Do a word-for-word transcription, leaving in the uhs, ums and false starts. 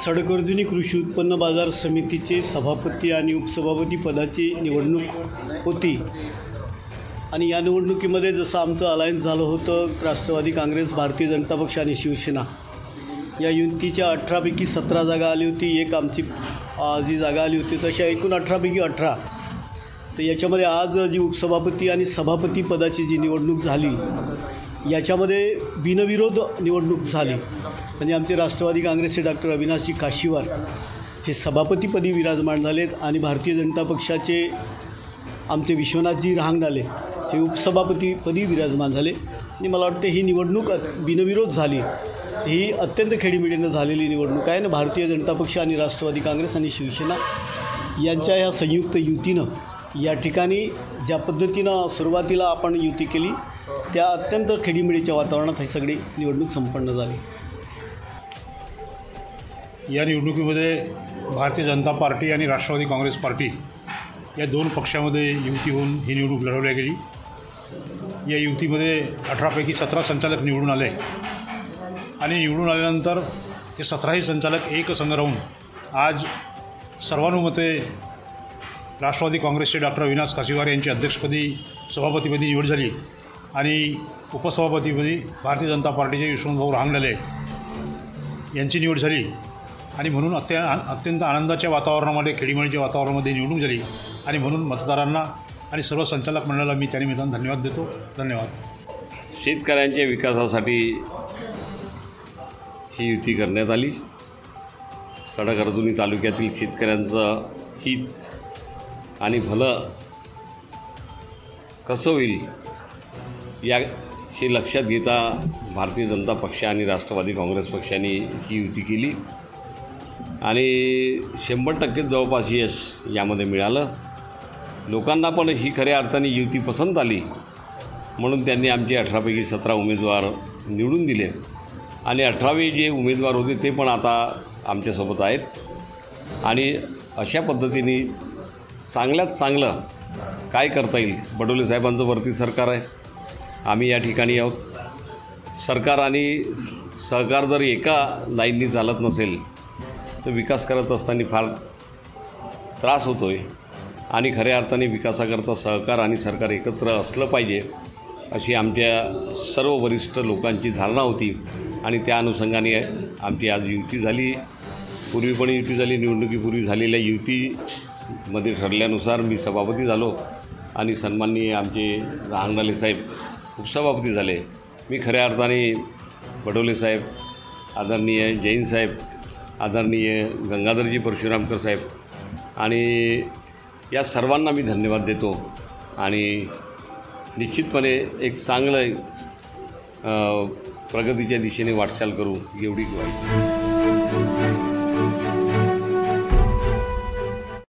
सडकर्जुनी कृषी उत्पन्न बाजार समितीचे सभापती आणि उपसभापती पदाची निवडणूक होती आणि या निवडणुकीमध्ये जसं आमचं अलायन्स झालं होतं राष्ट्रवादी काँग्रेस, भारतीय जनता पक्ष आणि शिवसेना या युतीच्या अठरापैकी सतरा जागा आली होती. एक आमची जी जागा आली होती तशा एकूण अठरापैकी अठरा. तर याच्यामध्ये आज जी उपसभापती आणि सभापती पदाची जी निवडणूक झाली याच्यामध्ये बिनविरोध निवडणूक झाली. म्हणजे आमचे राष्ट्रवादी काँग्रेसचे डॉक्टर अविनाशजी काशीवार हे सभापतीपदी विराजमान झालेत आणि भारतीय जनता पक्षाचे आमचे विश्वनाथजी रहांगणाले हे उपसभापतीपदी विराजमान झाले. आणि मला वाटते ही निवडणूक बिनविरोध झाली. ही अत्यंत खेडीमेडीनं झालेली निवडणूक आहे ना. भारतीय जनता पक्ष आणि राष्ट्रवादी काँग्रेस आणि शिवसेना यांच्या या संयुक्त युतीनं या ठिकाणी ज्या पद्धतीनं सुरुवातीला आपण युती केली त्या अत्यंत खेडीमेडीच्या वातावरणात ही सगळी निवडणूक संपन्न झाली. या निवडणुकीमध्ये भारतीय जनता पार्टी आणि राष्ट्रवादी काँग्रेस पार्टी या दोन पक्षामध्ये युती होऊन ही निवडणूक लढवल्या गेली. या युतीमध्ये अठरापैकी सतरा संचालक निवडून आले आणि निवडून आल्यानंतर ते सतराही संचालक एकसंघ राहून आज सर्वानुमते राष्ट्रवादी काँग्रेसचे डॉक्टर अविनाश काशीवार यांची अध्यक्षपदी सभापतीपदी निवड झाली आणि उपसभापतीपदी भारतीय जनता पार्टीचे विश्वनाथभाऊ रहांगणाले यांची निवड झाली. आणि म्हणून अत्य अत्यंत आनंदाच्या वातावरणामध्ये, खेडीमेडीच्या वातावरणामध्ये निवडणूक झाली आणि म्हणून मतदारांना आणि सर्व संचालक मंडळाला मी त्यानिमित्तानं धन्यवाद देतो. धन्यवाद. शेतकऱ्यांच्या विकासासाठी ही युती करण्यात आली. सडकर्जुनी तालुक्यातील शेतकऱ्यांचं हित आणि भलं कसं होईल या हे लक्षात घेता भारतीय जनता पक्ष आणि राष्ट्रवादी काँग्रेस पक्षाने ही युती केली आणि शंभर टक्के जवळपास यश यामध्ये मिळालं. लोकांना पण ही खऱ्या अर्थाने युती पसंत आली म्हणून त्यांनी आमचे अठरापैकी सतरा उमेदवार निवडून दिले आणि अठरावे जे उमेदवार होते ते पण आता आमच्यासोबत आहेत. आणि अशा पद्धतीने चांगल्यात चांगलं काय करता येईल. बडोले साहेबांचं वरती सरकार आहे, आम्ही या ठिकाणी आहोत. सरकार आणि सहकार जर एका लाईननी चालत नसेल तर विकास करत असताना फार त्रास होतो आहे आणि खऱ्या अर्थाने विकासाकरता सहकार आणि सरकार एकत्र असलं पाहिजे अशी आमच्या सर्व वरिष्ठ लोकांची धारणा होती आणि त्या अनुषंगाने आमची आज युती झाली. पूर्वी पण युती झाली. निवडणुकीपूर्वी झालेल्या युतीमध्ये ठरल्यानुसार मी सभापती झालो आणि सन्माननीय आमचे रहांगणाले साहेब उपसभापती झाले. मी खऱ्या अर्थाने बडोले साहेब, आदरणीय जैन साहेब, आदरणीय गंगाधरजी परशुरामकर साहेब आणि या सर्वांना मी धन्यवाद देतो आणि निश्चितपणे एक चांगलं प्रगतीच्या दिशेने वाटचाल करू एवढी ग्वाही.